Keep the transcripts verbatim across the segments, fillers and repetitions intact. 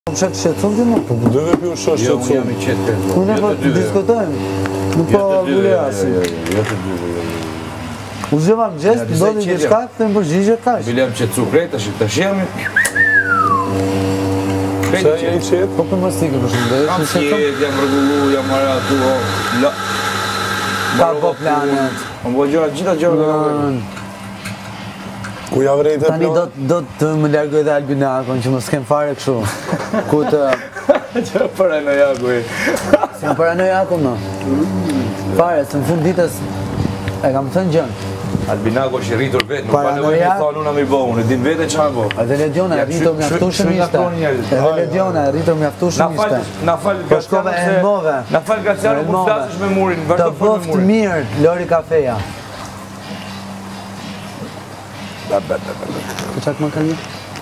Po shetë shqetëson ti më? Po deve pi u shoh shqetëson. Jo, unë jam i qetë për. Unë po diskutojmë. Nuk po vule asim. Jo të dy. U zhëvam gjest, ndodhi diçka, them përgjigje kaq. Bilem qetësu krejt, tash tash jam. Pse je i qetë? Po për mos ikë për shëndet. Kam qetë, jam rregullu, jam marrë atu. Ka po planet. Unë po gjëra gjitha gjërat. Ku ja vrejtë e Tani do do të më largoj dhe Albinakon që mos kem fare kështu. Ku të Që paranojaku e. s'kam paranojakun më. Fare, se në fund ditës e kam thënë gjën. Albinako është i rritur vetë, nuk Paranoja- palë ujë thonë unë mi bo, unë din vete çfarë bo. Edhe Lediona Ja, rritur shy- mjaftueshëm shy- shy nga ishte. troni njerëzit. Edhe Lediona rritur Na mjaftueshëm fal, ishte. na fal Po shkove Graciano e helmove. se- Na fal Graciano kur flasësh me murin, Të vazhdo fol boft me murin. mirë Lori Kafeja. Po çak më kanë?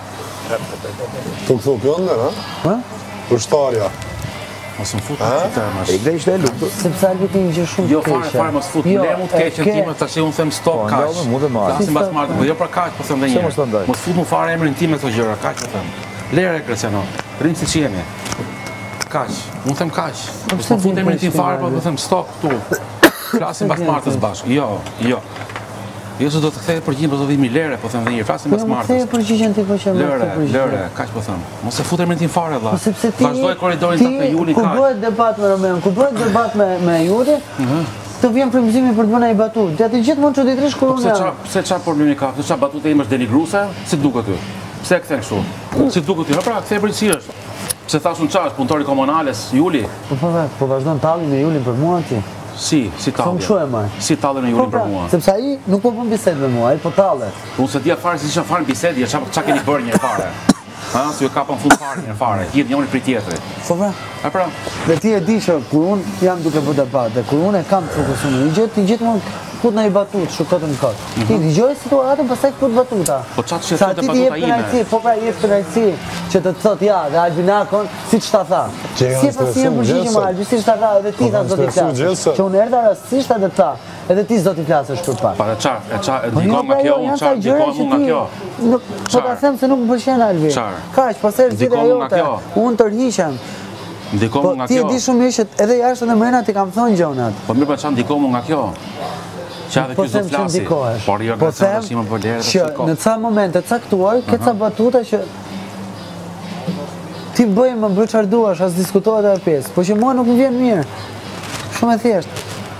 Të këthu këndër, ha? Ha? Përshtarja. Mos më fut në termash. Igla ishte e luktur. Sepse Albi ti gjë shumë Jo, të fare, keqe. fare, mos fut. Jo, Le mu të e keqen ke- time, tash unë them stop Po, kaq. ndodhe, mu dhe marrë. Flasim mbas marrë, po jo për kaq, po them edhe Pse mos ta një ndaj? herë. Mos fut mu fare emrin tim me këto gjëra, kaq po them. Lere Graciano, rrim siç jemi. Kaq, unë them kaq. Mos pse më fut ti emrin tim bësh fare, po këtë, po them stop këtu. Flasim mbas martës bashkë. Jo, jo. Jo se do të kthehet përgjigje, po do vimi lere, po them edhe një herë, flasim mbas Po më martës. kthej përgjigjen ti po që më Lëre, kthej përgjigjen. lëre, kaq po them. Mos e fut emrin tim fare valla. Po sepse ti Vazhdoj korridorin ti, ta me Julin Ku kaq. bëhet debat me Romeon, ku bëhet debat me me Juli, të vjen frymëzimi për të bënë ai batut. Ti atë gjithmonë çuditërisht kur Po pse unë. qa, pse qa problemi ka? Pse qa batuta ime është denigruese? Si të duket ty? Pse e kthen kështu? Si të duket ty? Ha pra, kthej për si është. Pse thash unë qa është punëtori komunales, Juli? Po po po vazhdon talli me Julin për mua ti. Si, si Fëm tallje. kështu e marr. Si tallje në Po Julin pra, për mua. sepse ai nuk po bën bisedë me mua, ai po tallet. Unë se dia fare si isha fare në bisedë, qa, qa keni bërë një fare? Ha, si ju kapën fund fare një fare, gjithë njëri për tjetëri. Po pra, Ha pra, dhe ti e di që kur unë jam duke bërë debat, dhe kur unë e kam fokusuar, i gjë ti gjithmonë fut në i batut, shukotën kot. Ti dëgjoj situatën, pastaj fut batuta. Po çfarë Sa shqetëson ti te ti jep batuta ime? penalti, po pra jep penalti që të të thotë ja, dhe Albinakon, siç ta tha. Që janë Si e pasi stresuar një përgjigje gjesa. më Albi, siç ta tha, edhe ti Po tha kanë zoti stresuar flas. gjesa. Që unë erdha rastësisht edhe tha, edhe ti zoti flasësh për pak. Pa dhe qa, e qa, e Po jo, ndikon nga pra kjo, jo, unë janë qa, sa gjëra ndikon që mu nga ti. kjo. nuk- Po ta Qarë? them se nuk më pëlqen Albi. Qarë? Kaq, pastaj rëzira Ndikon mu nga jote. kjo. Unë tërhiqem. Ndikon Po mu nga ti e kjo. di shumë mirë që edhe jashtë dhe mrena ti kam thonë gjonat. Po mirë pa qa ndikon mu nga kjo. Qa edhe Po kjo them zot që flasi. ndikohesh. Por jo Po nga sa them tash ima për lere që të në ca momente caktuar, ke ca batuta që ti bëj më bëj çfarë duash, as diskutohet edhe pesë, po që mua nuk më vjen mirë. Shumë e thjeshtë.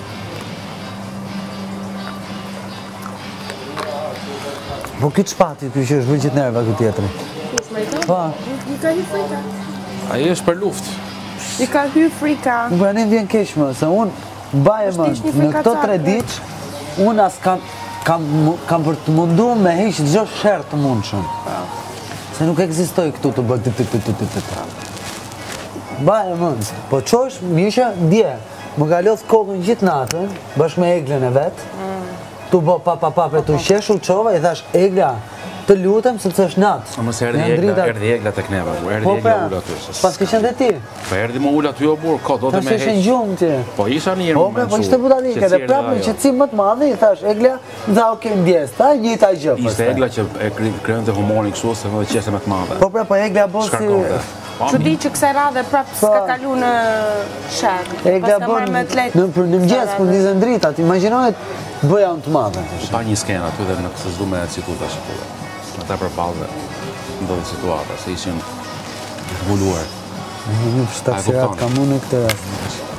Po këtë shpati ky që është bërë gjithë nerva ky tjetri. Po, I ka hy frika. Ajo është për luftë. I ka hy frika. më pra ne vjen keq më, se unë baje më Është një në këto frikacake. tre ditë, unë as kam kam mu- kam për të munduar me heq çdo sherr të mundshëm. Se nuk ekzistoj këtu të bëj të të të të të të të. Baje më, po çosh misha dje, më ka lodh kokën gjithë natën, bashkë me Eglën e vet. Tu bë pa pa pa për tu qeshur çova i thash Egla, të lutem sepse është natë. A mos erdhi Janë Egla, dritat- erdhi Egla tek neve, u erdhi Po Egla pra, ula aty. pas ke qenë dhe ti. Po erdhi më ula aty o burr, ko do të Tash me ishe në heq. gjumë ti. Po isha një herë Po, më pra, po kështu, ishte butalike, qetësi dhe erdhi prapë në ajo. qëtësim më të madhe, i thash, Egla, dha oke ndjes, ta njëta gjë. Ishte pastaj. Egla që e kri- krijonte humorin kështu se edhe qese më të madhe. Po pra, po Egla bo si... Shkarkonte. Po, Që di që kësaj radhe prapë s'ka kalu në shërë. Egla Pas ka bën marrë me të lejtë. në për në mëngjes, kur nizën drita, ti imagjinohet bëja unë të madhe. pa një skenë aty dhe në kësë zdu me citu tash aty. Në ta për balve ndodhi situata, se ishin zbuluar. Një shtaksirat kam unë në këtë rast.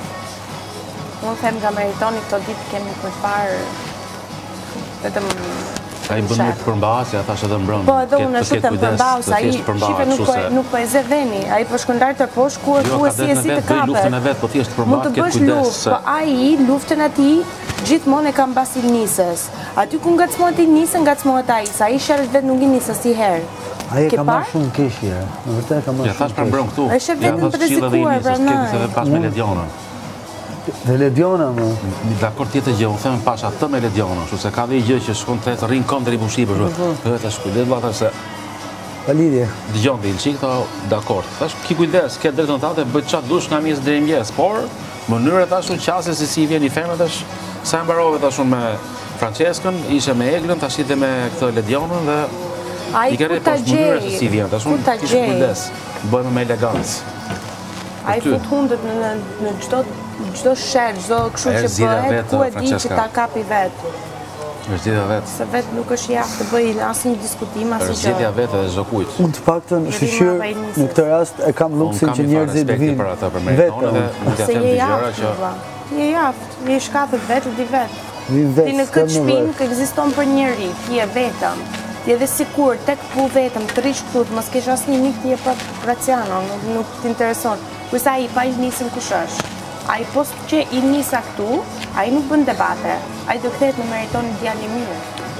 Unë them nga meritoni këto ditë kemi për të parë vetëm Ka i bën me të përmbahasja, thash edhe mbrëm. Po edhe unë ashtu të përmbahus, ai shife nuk po nuk po e zë veni, ai po shkon lart të poshtë ku Jo, ku ka si e vetë si me të vetë, bëj luftën e kapet. vetë, po thjesht Mund përmbahet, të ketë bësh kujdes. luftë, se- po ai luftën e tij gjithmonë e ka mbas Ilnisës. Aty ku ngacmohet Ilnisë, ngacmohet ai, sa ai sherrët vetë nuk i nisë asnjëherë. Ai e Ke ka marrë parë? shumë keq herë. Në vërtet e ka marrë Ja, thash shumë për keq. mbrëm këtu. Është vetëm Ja, thash për qilla dhe rrezikuar, Inisës, pra, kemi se na. edhe pas me Ledionën. Dhe Lediona më. Dakor tjetër gjë, unë them pash atë me Ledionën, kështu se ka dhe i gjë që shkon të rrin kontër i bushi për shkak. Edhe tash kujdes vllata se Pa lidhje. dëgjon dhe ilçik tha dakor. Tash ki kujdes, ke drejtën tate, bëj çat dush nga mes deri mëngjes, por mënyra tash unë qase se si vjen i femra tash sa e mbarove tash unë me Franceskën, ishe me Eglën, tash ishte me këtë Ledionën dhe Ai I ke ku rejt ta pas mënyrës se gjej? si vjen, tash Ku unë ta kish gjej? kujdes. Bëhem me elegancë. Ai ty. fut hundët në në në çdo çdo sher, çdo kështu Ajo që zgjidhja bëhet, vetë, ku e di që Francesca. ta kapi vet. Është zgjedhja vet. Se vet nuk është jaftë të bëj asnjë diskutim, Është asnjë zgjedhja gjë. vet edhe çdo kujt. Unë të paktën shqyr në këtë rast e kam luksin Unë që kam i njerëzit respekti vinë për ata për meriton dhe mund t'ja Se them je dy gjëra jaftë, që vlla. Je jaftë, je i shkatët vetë, di vetë. vinë Ti vetë. në s'ka këtë më shpinë vetë. kë ekziston për njëri, ti je vetëm. Ti edhe sikur tek pu vetëm të rish këtu, të mos kesh asnjë nik, ti je prap Graciano, nuk, nuk t'intereson. Kurse ai pa i nisën kush është. Ai post që i nisa këtu, ai nuk bën debate. Ai do kthehet në meriton djalë i mirë.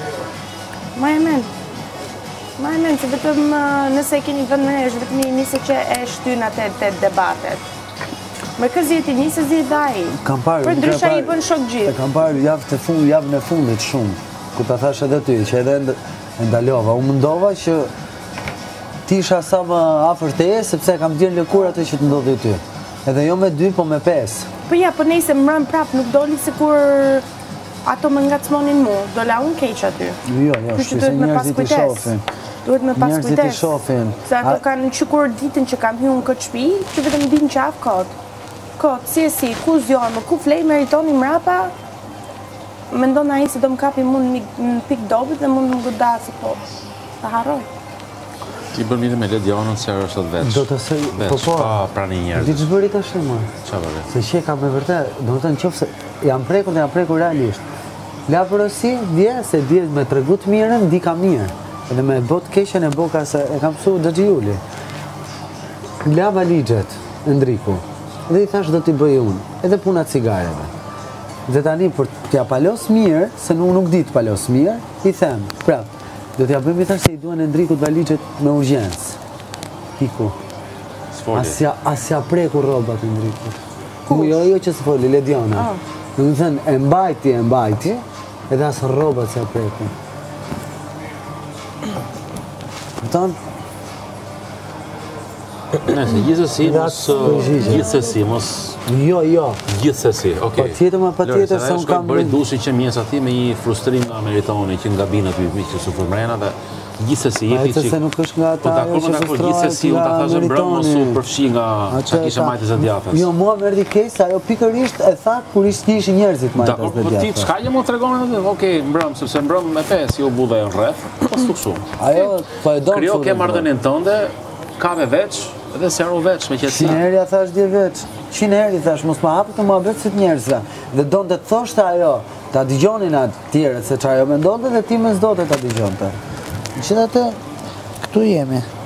Ma e men. Ma e men, se vetëm uh, nëse e keni vënë në është vetëm i nisë që e shtyn atë te debatet. Me kë zjet i nisë, zjet dhe ai. Kam parë. Për unë ndryshe kam i parë- bën shok E gjithë. kam parë javë të fund, javën e fundit shumë. Ku ta thash edhe ty, që edhe nd- e ndalova. U mendova që ti isha sa më afër teje, sepse kam djerë lëkur atë që të ndodhi ty. Edhe jo me dy, po me pesë. Po ja, po nejse mbrëm prap, nuk doli sikur ato më ngacmonin mu, dola unë keq aty. Jo, jo, Kështu që shpi se duhet me pas njerëzit i kujdes. shohin. Duhet me pas Njerëzit i kujdes. shohin. Se ato A- kanë qykur ditën që kam hyrë në këtë shtëpi, që vetëm din qaf kot. Kot, si e si, ku zjojmë, ku flej, meritoni mrapa, mendon ai se do më kapi mund në në pik dobit dhe mund më godasi, po, ta harroj. Ti bën mirë me Ledianën se ajo është veç. Do të thëj, po Veç, po. pa prani Ti njerëzit. që bëri tash më? Çfarë bëre? Se që kam me vërtet, do të thënë qofse jam prekur dhe jam prekur realisht. La përësi, dje, se dje me tregu të mirën, di ka mirë. Edhe me bot keqen e boka se e kam pësu Xhaxhi Juli. La valigjet, Endriku. Dhe i thash do t'i bëj unë, edhe puna cigareve. Dhe tani për t'ja palos mirë, se nuk nuk di t'palos mirë, i them, prap, do t'ja bëjmë i thash se i duan Endrikut valigjet me urgjensë. Kiku. Sfoli. Asja, asja preku robat Endrikut. Ku jo, jo që s'foli, Lediana. Në më thënë, e mbajti, e mbajti, edhe asë robat s'ja preku. Këtan, Nëse gjithsesi mos përgjigje. gjithsesi mos jo, jo. gjithsesi. Okej. Pa tjetër, ma pa Lori, tjetër, se unë kam... bëri dushin që mjesa ti me një frustrim nga meritoni që nga bina ty me që sufër mrena dhe gjithsesi Pa jepi e të se çik. nuk është nga Po ta dakor, më dakor, gjithsesi unë ta thashë brëm mos u përfshi nga çka kisha majtës e djatës. Jo, mua më erdi keq, se ajo pikërisht e tha kur ishte ishin njerëzit majtës Dakor, dhe po ti djatës. çka që më tregon atë? Okej, mbrëm, sepse mbrëm me pesë, jo budhe në rreth, po s'u kështu. Ajo, po e do Krijo ke marrëdhënien tënde, ka me veç, edhe se aro veç me qetësi. Qinë herë ja thash dje veç, qinë herë i thash, mos ma hapë të mua veç si të njerëzve. Dhe donë të thoshte ajo, ta digjonin atë tjerët, se që ajo me ndonte dhe ti me s'do të ta digjonte. Që atë, këtu jemi.